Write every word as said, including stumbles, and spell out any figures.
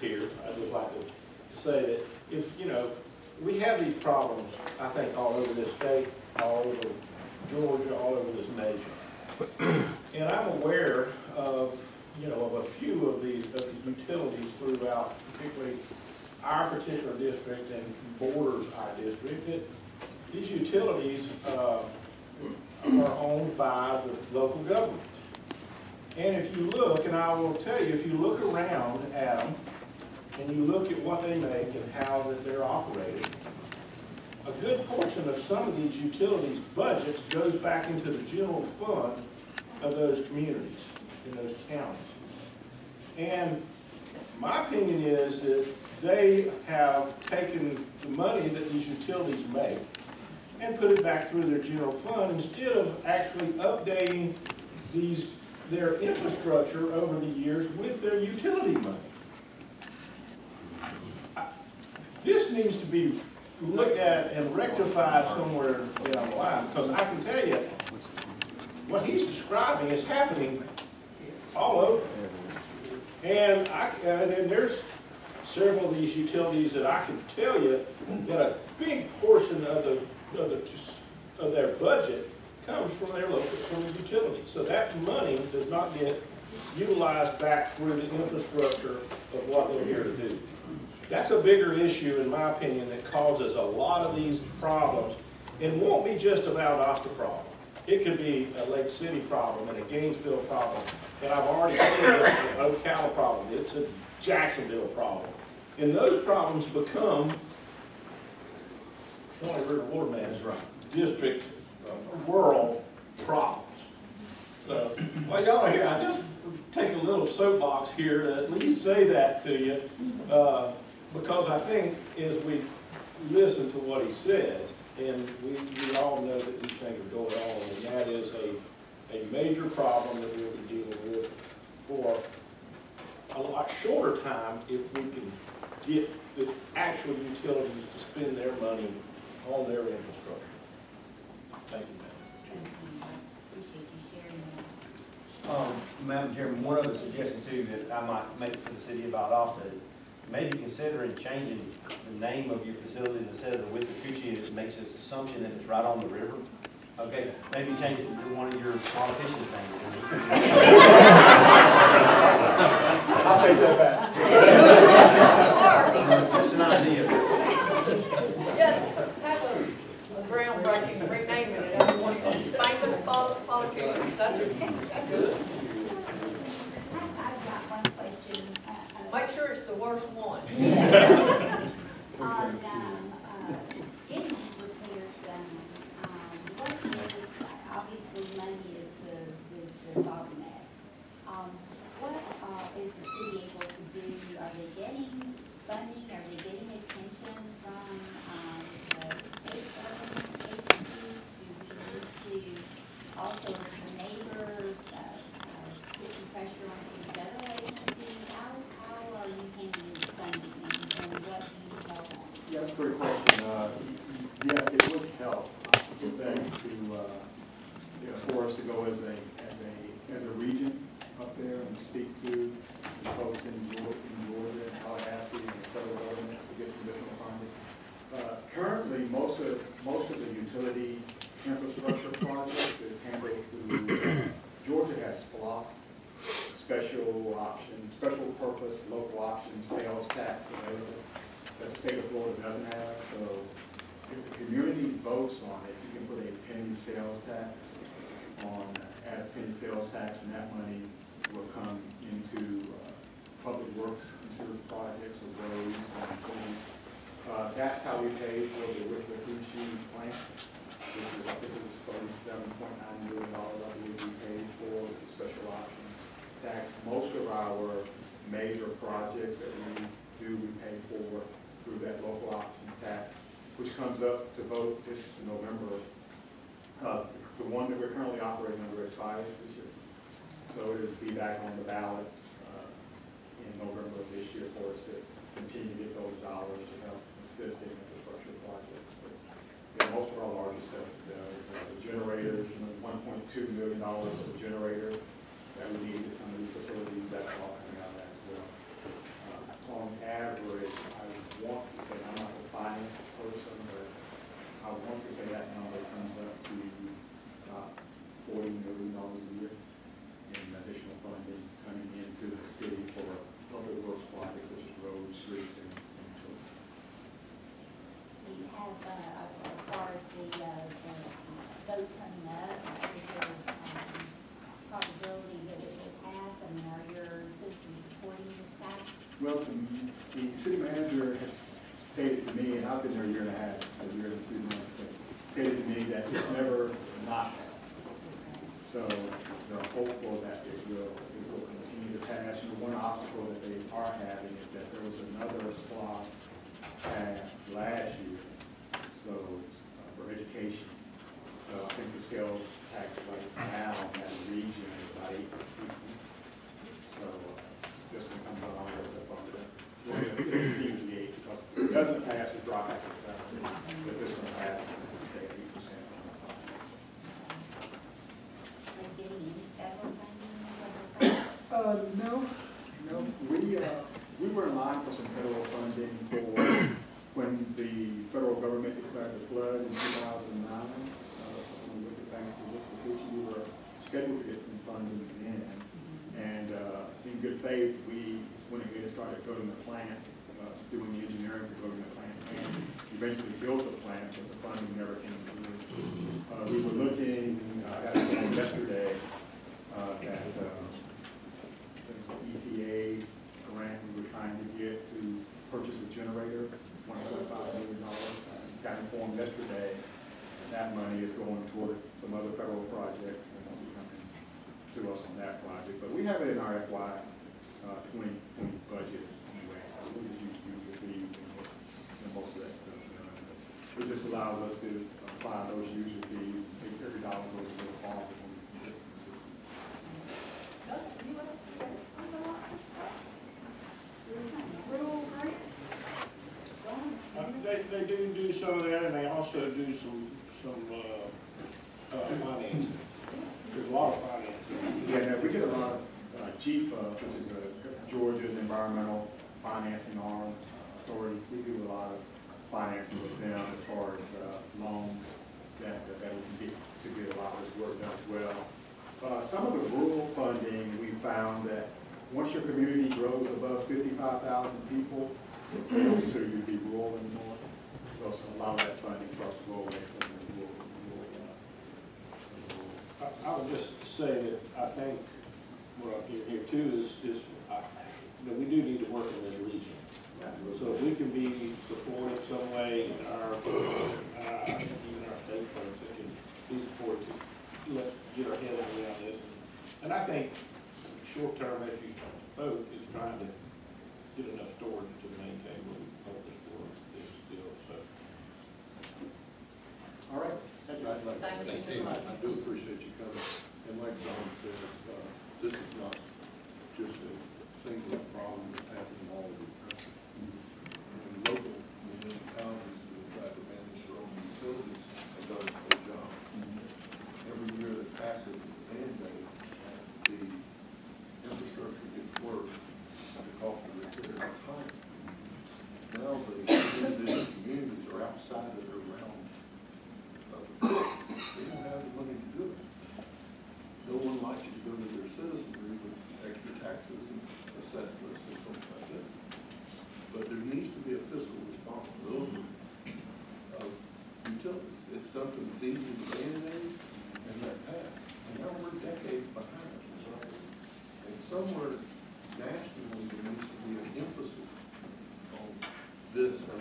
here, I'd just like to say that if, you know, we have these problems, I think, all over this state, all over Georgia, all over this nation. And I'm aware of, you know, of a few of these, of the utilities throughout, particularly our particular district and borders our district, that these utilities uh, are owned by the local government. And if you look, and I will tell you, if you look around at them, and you look at what they make and how that they're operated, a good portion of some of these utilities' budgets goes back into the general fund of those communities, in those counties. And my opinion is that they have taken the money that these utilities make and put it back through their general fund instead of actually updating these their infrastructure over the years with their utility money. This needs to be looked at and rectified somewhere down the line, because I can tell you what he's describing is happening all over. And I and there's several of these utilities that I can tell you that a big portion of the of, the, of their budget comes from their local from the utility. So that money does not get utilized back through the infrastructure of what they're here to do. That's a bigger issue, in my opinion, that causes a lot of these problems, and won't be just about Osta problem. It could be a Lake City problem and a Gainesville problem, and I've already seen it, an Ocala problem. It's a Jacksonville problem, and those problems become Swanee River Waterman's district uh, rural problems. So while y'all are here, I just take a little soapbox here to at least say that to you, uh, because I think as we listen to what he says, and we, we all know that these things are going on, and that is a, a major problem that we'll be dealing with for a lot shorter time if we can get the actual utilities to spend their money on their infrastructure. Thank you, Madam Chairman. Um, Madam Chairman, one other suggestion too that I might make for the city about Osta is maybe considering changing the name of your facilities instead of the Withlacoochee. It makes an assumption that it's right on the river. Okay, maybe change it to one of your politicians' names. I'll take that back. Just an idea. Just have a, a groundbreaking renaming it after one of those famous pol politicians. That'd be good. I've got one question. Uh, uh, Make sure it's the worst one. on um, uh, getting these repairs done, um, what is, obviously money is the, is the bottleneck. Um, what uh, is the city able to do? Are they getting funding? Are they getting attention from um, the state government agencies? Do we need to also, as a neighbor, uh, uh, put some pressure on some federal agencies? How, how are you handling funding, and, and what do you help on? Yeah, that's a great question. Uh, yes, it would help with that to, uh, you know, for us to go as a, as a, as a region up there and speak to the folks in Georgia, in Georgia and Tallahassee and the federal government to get some additional funding. Uh, currently, most of, most of the utility infrastructure projects is handled through, Georgia has SPLOST, special option, special purpose, local option, sales tax available. That the state of Florida doesn't have. So if the community votes on it, you can put a penny sales tax on, add a penny sales tax, and that money will come into uh, public works considered projects or roads and things. Uh, that's how we pay for the Withlacoochee plant, which is, I think it was thirty-seven point nine million dollars I believe we paid for the special option tax. Most of our major projects that we do, we pay for through that local options tax, which comes up to vote this November. Uh, the one that we're currently operating under expires this year. So it will be back on the ballot uh, in November of this year for us to continue to get those dollars to help assist in infrastructure projects. But, yeah, most of our largest stuff uh, is uh, the generators, you know, one point two million dollars for the generator that we need at some of these facilities. That's all coming out of that as well. Uh, on average, I want to say, I'm not a finance person, but I want to say that number comes up to about forty million dollars a year in additional funding coming into the city for public works projects such as roads, streets, and, and children. Do you have, uh, as far as the, uh, the vote coming up, is there, um, probability that it will pass? I mean, are your citizens supporting this guy? Well, the, the city manager has stated to me, and I've been there a year and a half, a year and three months, but stated to me that it's never not passed. So they're hopeful that it will, it will continue to pass. You know, one obstacle that they are having is that there was another slot passed last year, so uh, for education. So I think the sales tax rate now in that region is about eight percent. So uh, this one comes along with the bump it. We're going to continue to be eight because if it doesn't pass, it drops back to seven. But this one passes, it's stay eight percent. Are you getting any federal funding? Federal funding? Uh, no, no, we, uh, we were in line for some federal funding for when the federal government declared the flood in two thousand nine. Uh, when we looked at things, we looked at which we were scheduled to get some funding in. And, uh, in good faith, we went ahead and started building the plant, uh, doing the engineering for building the plant, and eventually built the plant, but the funding never came through. Uh, we were looking, uh, I got a call yesterday, uh, that, uh, there's an E P A grant we were trying to get to purchase a generator, one point five million dollars. Got informed yesterday that that money is going toward some other federal projects and will be coming to us on that project. But we have it in our F Y uh, twenty twenty budget anyway, so we'll just use user fees and get and most of that stuff done. But it just allows us to apply those user fees, take every dollar goes to the farm when we can get the system. Rural grant? Uh, They, they do do some of that, and they also do some, some, uh, uh, financing. There's a lot of financing. Yeah, no, we get a lot of, uh, G F A, which is uh, Georgia's environmental financing arm authority. We do a lot of financing with them as far as, uh, loans that, that we can get, to get a lot of this work done as well. Uh, some of the rural funding, we found that once your community grows above fifty-five thousand people, they don't consider you to be rural anymore. So a lot of that funding starts to go away from the rural, rural, uh, I, I would just say that I think what I'm hearing here too is, is, uh, that we do need to work in this region. So if we can be supported some way in our, uh, even our state firms that can be supported to let, get our head around this. And I think short term, as you spoke, is trying to get enough storage to maintain what we hope is for this still, so. All right. I'd like to Thank you thank so you. much. I do appreciate you coming. And like John said, uh, this is not just a singular problem that's happening all over the country. And local municipalities that have tried to manage their own utilities have done a good job. Every year that passes, Band-Aid, the infrastructure gets worse, and the cost of repair is higher. Now the individual communities are outside of their realm. They don't have the money to do it. No one likes you to go to their citizenry with extra taxes and assessments and something like that. But there needs to be a fiscal responsibility of utilities. It's something that's easy to band-aid and let pass. And now we're decades behind. And somewhere nationally, there needs to be an emphasis on this